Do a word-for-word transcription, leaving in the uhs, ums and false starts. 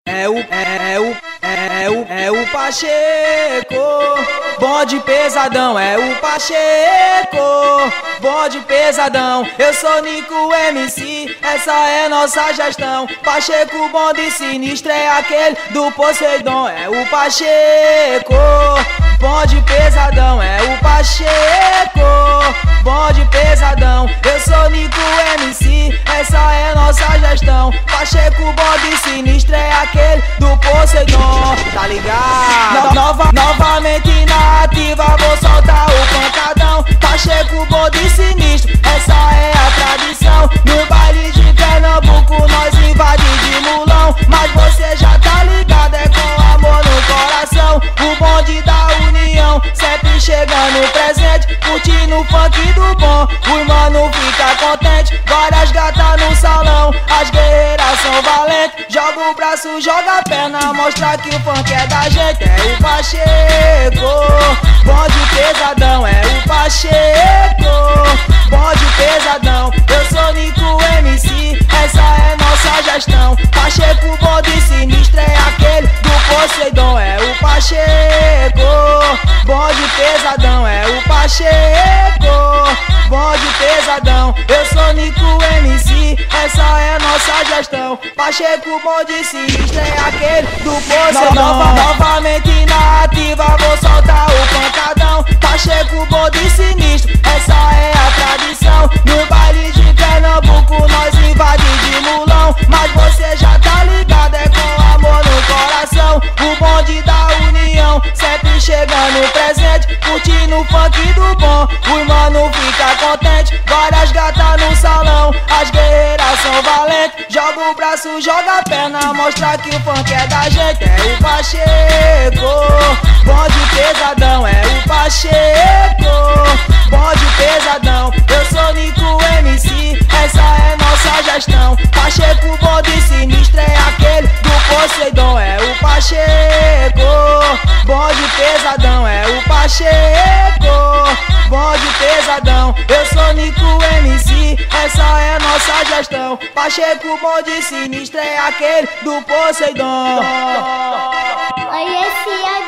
É o, é, é o, é, é o, é o Pacheco, bonde pesadão, é o Pacheco, bonde pesadão. Eu sou Nico M C, essa é nossa gestão. Pacheco, bonde sinistro, é aquele do Poseidon. É o Pacheco, bonde pesadão, é o Pacheco, bonde pesadão. Eu sou Nico M C, essa é nossa gestão. Pacheco, bonde sinistro, é aquele do Poseidon, tá ligado? Nova, novamente na ativa, vou soltar o pancadão. Pacheco, bonde sinistro, essa é a tradição. No baile de Pernambuco nós invade de mulão, mas você já tá ligado, é com amor no coração. O bonde da união, sempre chegando presente, curtindo o funk do bom. O mano fica contente, várias gatas no salão, as guerreiras são valentes. Joga o braço, joga a perna, mostra que o funk é da gente. É o Pacheco, bonde pesadão, é o Pacheco, bonde pesadão. Eu sou Nico M C, essa é nossa gestão. Pacheco, bonde sinistro, é aquele do Poseidon. É o Pacheco, bonde pesadão, é o Pacheco, bonde pesadão. Eu sou Nico M C, essa é nossa gestão. Pacheco, bonde sinistro, é aquele do Poseidon. Nova, novamente na ativa, vou soltar o pancadão. Pacheco, bonde sinistro, essa é a tradição. No baile de Pernambuco nós invade de mulão, mas você já tá ligado, é com amor no coração. O bonde da união, sempre chegando presente, curtindo o funk do bom. O mano fica contente, várias gatas no salão, as guerreiras são valentes. Joga o braço, joga a perna, mostra que o funk é da gente. É o Pacheco, bonde pesadão, é o Pacheco, bonde pesadão. Eu sou Nico M C, essa é nossa gestão. Pacheco, bonde sinistro, é aquele do Poseidon. É o Pacheco, bonde pesadão, é o Pacheco, bonde pesadão. Eu sou Nico M C, essa é nossa gestão. Pacheco, bonde sinistro, é aquele do Poseidon. Oi, esse